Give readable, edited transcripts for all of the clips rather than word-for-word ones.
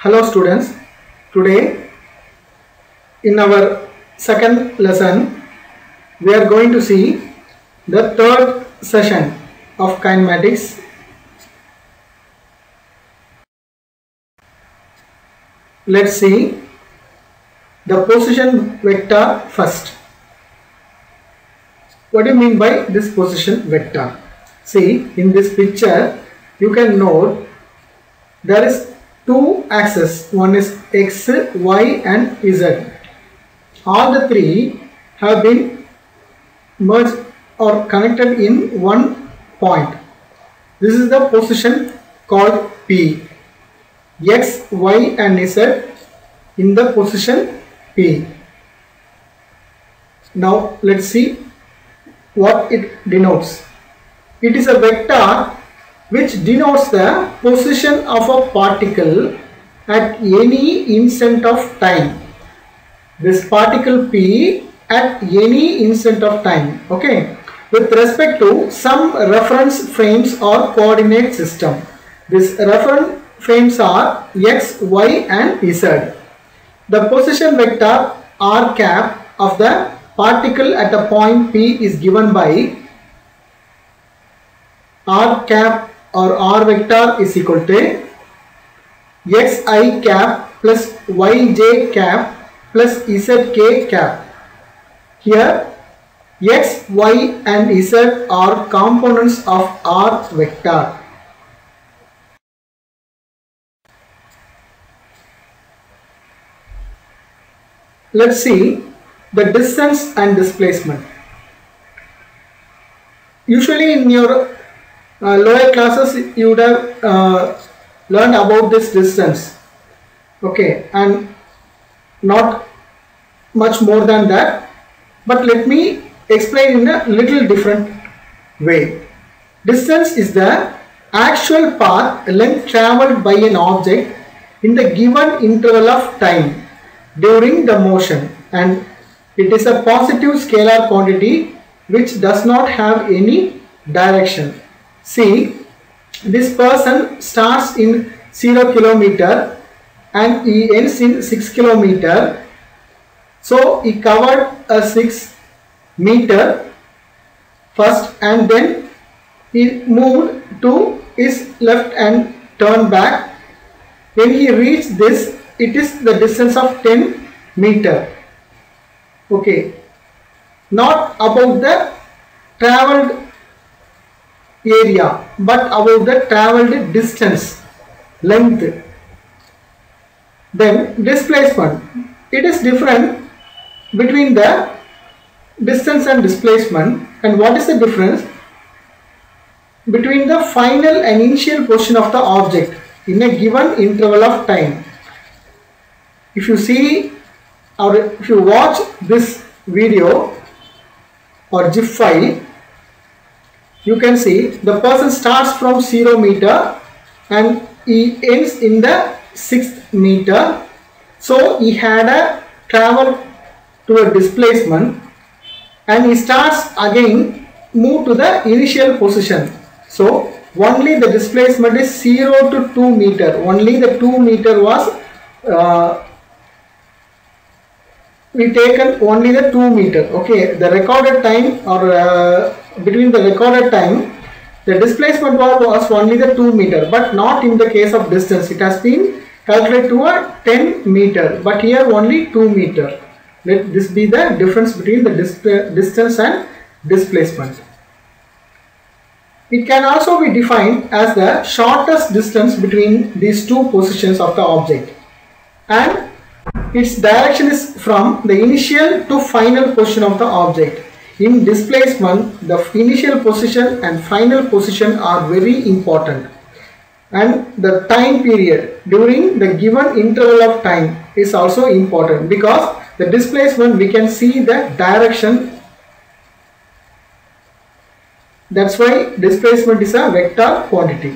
Hello students, today in our second lesson we are going to see the third session of kinematics. Let's see the position vector first. What do you mean by this position vector? See, in this picture you can note there is two axes, one is x, y and z. All the three have been merged or connected in one point. This is the position called P. X, y and z in the position P. Now let's see what it denotes. It is a vector which denotes the position of a particle at any instant of time. This particle P at any instant of time, okay, with respect to some reference frames or coordinate system. These reference frames are x, y and z. The position vector r cap of the particle at a point P is given by r cap or r vector is equal to xi cap plus yj cap plus zk cap. Here x, y and z are components of r vector. Let's see the distance and displacement. Usually in your lower classes you would have learned about this distance, okay, and not much more than that, but let me explain in a little different way. Distance is the actual path length traveled by an object in the given interval of time during the motion, and it is a positive scalar quantity which does not have any direction. See, this person starts in 0 kilometer and he ends in 6 kilometer. So he covered a 6 meter first and then he moved to his left and turned back. When he reached this, it is the distance of 10 meter. Okay, not about the traveled area but about the traveled distance, length. Then displacement, it is different between the distance and displacement. And what is the difference between the final and initial position of the object in a given interval of time? If you see or if you watch this video or GIF file, you can see the person starts from 0 meter and he ends in the 6th meter. So he had a travel to a displacement and he starts again move to the initial position. So only the displacement is 0 to 2 meter. Only the 2 meter was we taken only the 2 meter. Okay, the recorded time or between the recorded time the displacement was only the 2 meter, but not in the case of distance. It has been calculated to a 10 meter, but here only 2 meter. Let this be the difference between the distance and displacement. It can also be defined as the shortest distance between these two positions of the object, and its direction is from the initial to final position of the object. In displacement, the initial position and final position are very important, and the time period during the given interval of time is also important, because the displacement we can see the direction. That's why displacement is a vector quantity.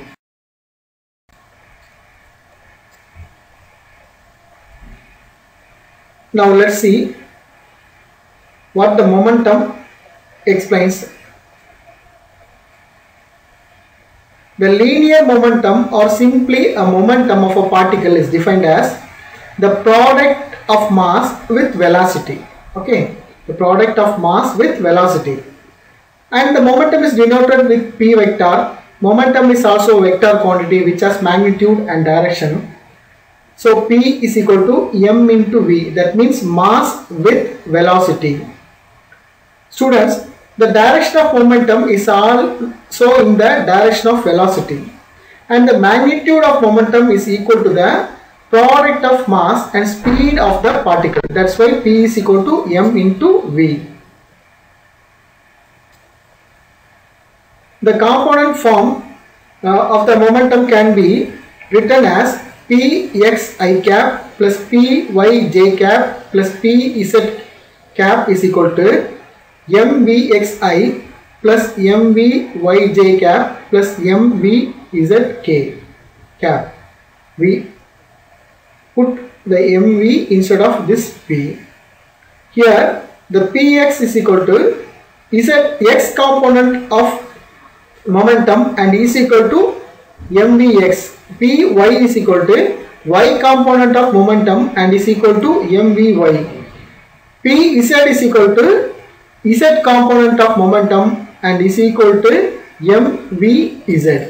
Now let's see what the momentum explains. The linear momentum or simply a momentum of a particle is defined as the product of mass with velocity. Okay, the product of mass with velocity. And the momentum is denoted with p vector. Momentum is also a vector quantity which has magnitude and direction. So p is equal to m into v. That means mass with velocity. Students, the direction of momentum is also in the direction of velocity, and the magnitude of momentum is equal to the product of mass and speed of the particle. That's why p is equal to m into v. The component form of the momentum can be written as pxi cap plus pyj cap plus pz cap is equal to mvxi plus mvyj cap plus mvzk cap. We put the mv instead of this p. Here the px is equal to x component of momentum and is equal to mvx. Py is equal to y component of momentum and is equal to mvy. Pz is equal to z component of momentum and is equal to mvz.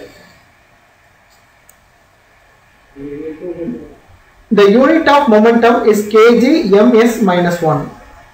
The unit of momentum is kg ms minus 1.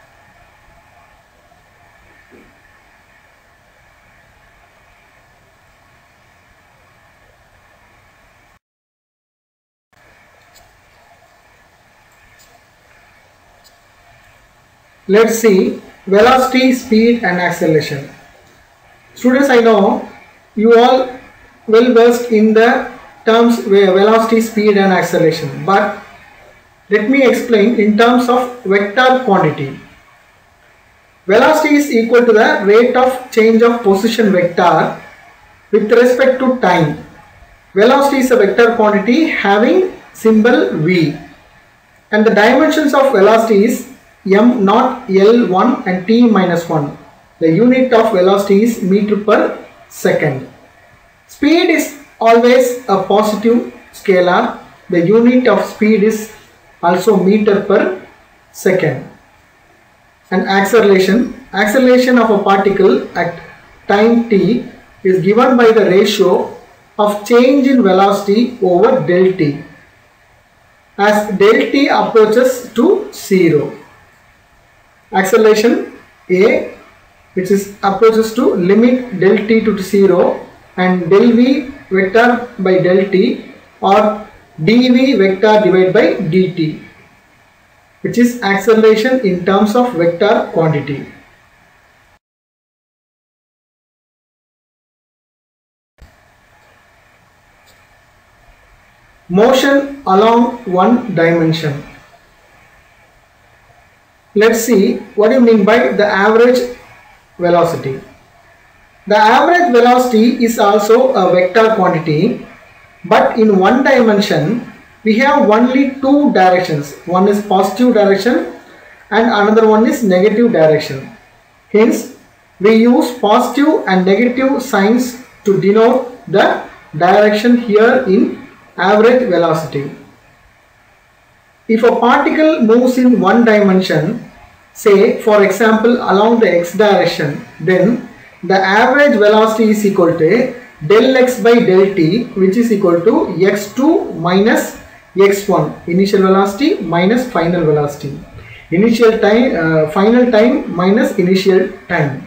Let's see velocity, speed and acceleration. Students, I know you all well versed in the terms velocity, speed and acceleration, but let me explain in terms of vector quantity. Velocity is equal to the rate of change of position vector with respect to time. Velocity is a vector quantity having symbol v, and the dimensions of velocity is m naught, L1 and t minus 1. The unit of velocity is meter per second. Speed is always a positive scalar. The unit of speed is also meter per second. And acceleration of a particle at time t is given by the ratio of change in velocity over del t, as del t approaches to 0. Acceleration a, which is approaches to limit del t to 0, and del v vector by del t, or dv vector divided by dt, which is acceleration in terms of vector quantity. Motion along one dimension. Let's see what do you mean by the average velocity. The average velocity is also a vector quantity, but in one dimension we have only two directions. One is positive direction and another one is negative direction. Hence, we use positive and negative signs to denote the direction here in average velocity. If a particle moves in one dimension, say for example along the x direction, then the average velocity is equal to del x by del t, which is equal to x2 minus x1, initial velocity minus final velocity, initial time, final time minus initial time.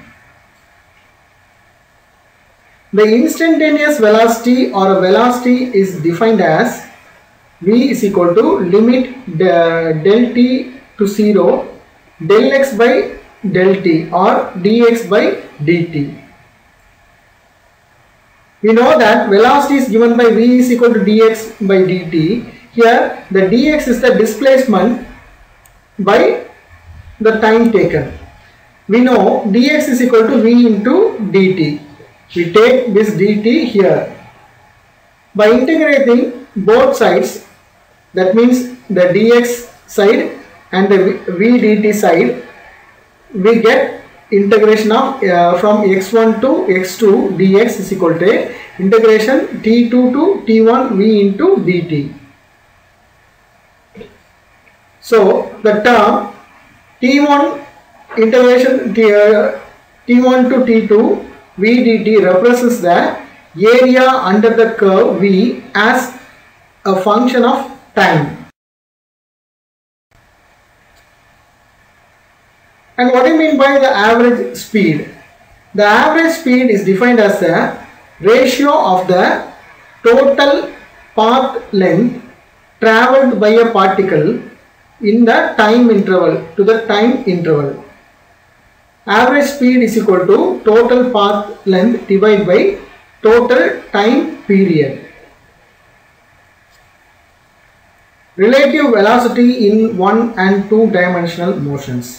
The instantaneous velocity or velocity is defined as v is equal to limit del t to 0 del x by del t or dx by dt. We know that velocity is given by v is equal to dx by dt. Here the dx is the displacement by the time taken. We know dx is equal to v into dt. We take this dt here. By integrating both sides, that means the dx side and the v dt side, we get integration of from x1 to x2 dx is equal to integration t2 to t1 v into dt. So the term t1 integration t1 to t2 v dt represents the area under the curve v as a function of time. And what do you mean by the average speed? The average speed is defined as the ratio of the total path length travelled by a particle in the time interval to the time interval. Average speed is equal to total path length divided by total time period. Relative velocity in 1 and 2 dimensional motions.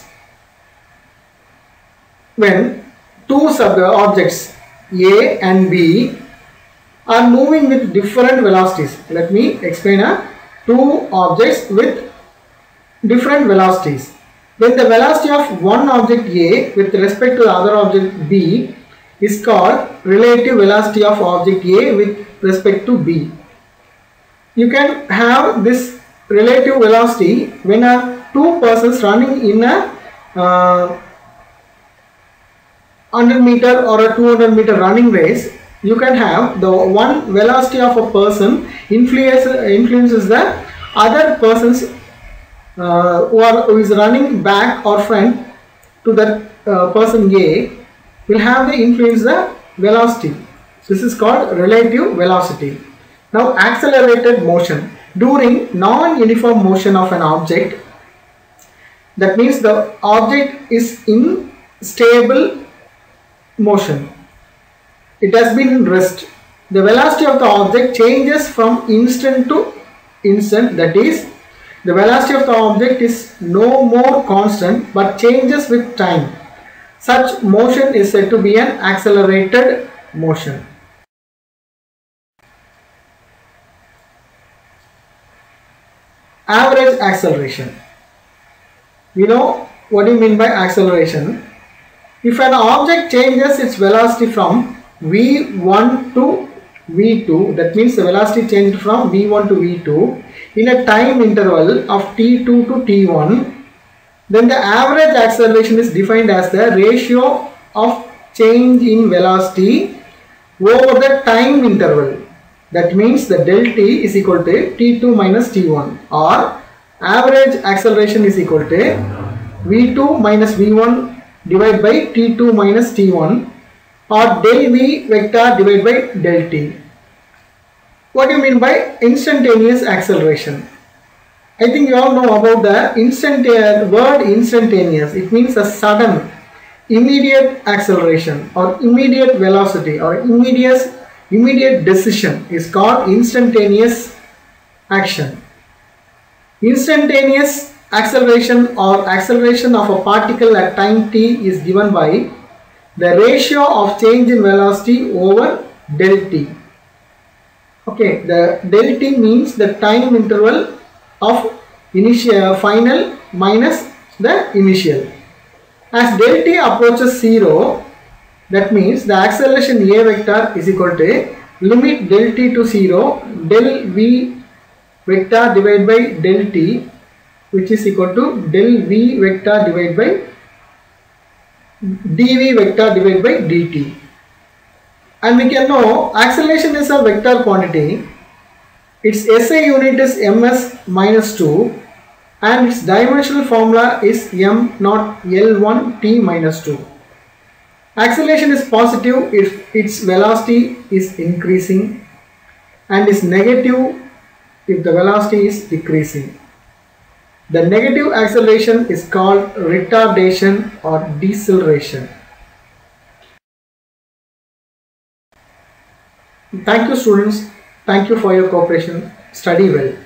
When two objects A and B are moving with different velocities. Let me explain. Two objects with different velocities. Then the velocity of one object A with respect to the other object B is called relative velocity of object A with respect to B. You can have this relative velocity when two persons running in a 100 meter or a 200 meter running race. You can have the one velocity of a person influences the other persons who is running back or front to that person A will have the influence the velocity. This is called relative velocity. Now accelerated motion. During non-uniform motion of an object, that means the object is in stable motion. It has been in rest. The velocity of the object changes from instant to instant. That is, the velocity of the object is no more constant but changes with time. Such motion is said to be an accelerated motion. Average acceleration. We know what do you mean by acceleration. If an object changes its velocity from v1 to v2, that means the velocity changed from v1 to v2 in a time interval of t2 to t1, then the average acceleration is defined as the ratio of change in velocity over the time interval. That means the del t is equal to t2 minus t1, or average acceleration is equal to v2 minus v1 divided by t2 minus t1, or del v vector divided by del t. What do you mean by instantaneous acceleration? I think you all know about the word instantaneous. It means a sudden, immediate acceleration or immediate velocity or immediate decision is called instantaneous action. Instantaneous acceleration or acceleration of a particle at time t is given by the ratio of change in velocity over del t. Okay, the del t means the time interval of final minus the initial. As del t approaches 0, that means the acceleration a vector is equal to limit del t to 0 del v vector divided by del t, which is equal to del v vector divided by dv vector divided by dt. And we can know acceleration is a vector quantity. Its SI unit is ms minus 2 and its dimensional formula is m naught L1 t minus 2. Acceleration is positive if its velocity is increasing and is negative if the velocity is decreasing. The negative acceleration is called retardation or deceleration. Thank you, students. Thank you for your cooperation. Study well.